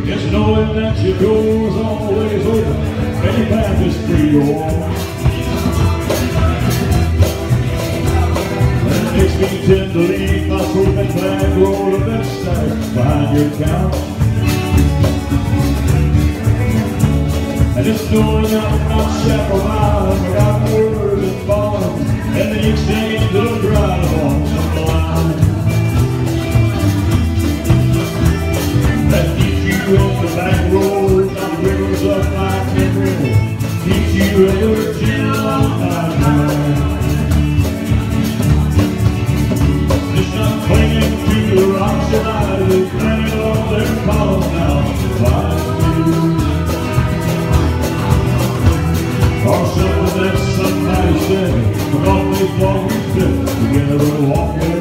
Just knowing that your door's always open, and your path is free to walk. That makes me tend to leave my perfect back roll of that stack behind your couch. And just knowing that I'm not chaperoned, without words and bonds, and the exchange of drive along some line that keeps you in the back road, down the rivers of my memory, keeps you ever gentle on my mind. Just not clinging to the rocks and islands, planning along their column now to find you. Or something that somebody said, but always long we fit together walking.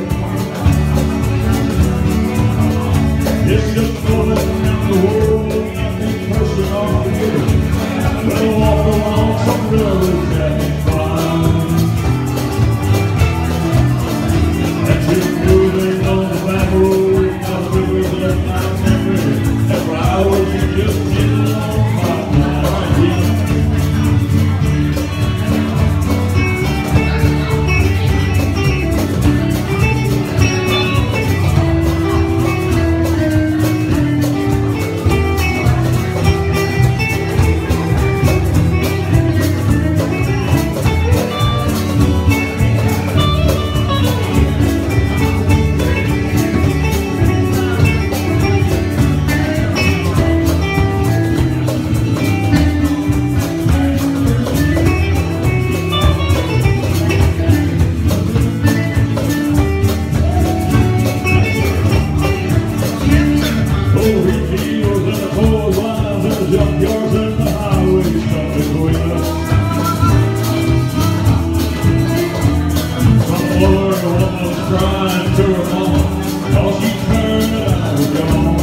It's just going around the world, nothing person or together. We'll walk along some roads that we find. That you're moving on the back road, now the rivers of my memory. Every hour you just get along my mind. Junkyards and the highway stuck between us. Some Lord woman's crying to her mama, cause she turned and I was gone.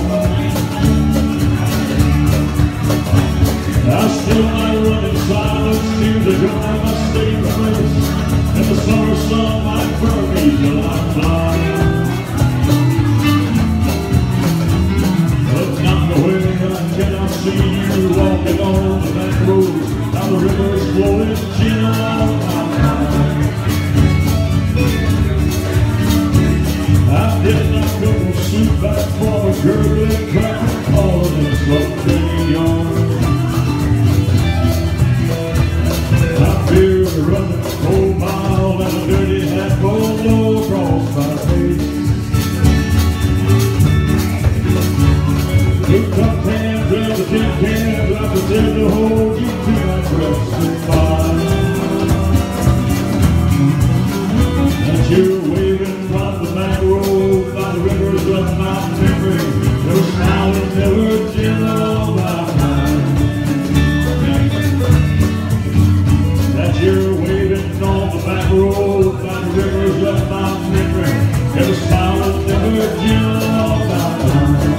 I still might run in silence to the joy of my state place, and the summer sun might burn me till I'm blind. See you walking on the back road, now the river's flowing gentle on my mind. I did not go suit back for a gurgling crack calling in something yarn. I fear running a cold mile and a dirty hat rolled low across my face. Looked up the tin cans, I pretend to hold you to my breast and fire. That you're waving from the back road by the rivers of my memory. Your smile is never gentle on my mind. That you're waving on the back road by the rivers of my memory. Your smile is never gentle on my mind.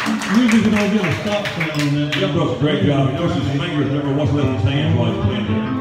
Stop sign on that. That was a great job. You know, his fingers never once left his hands while he's playing there.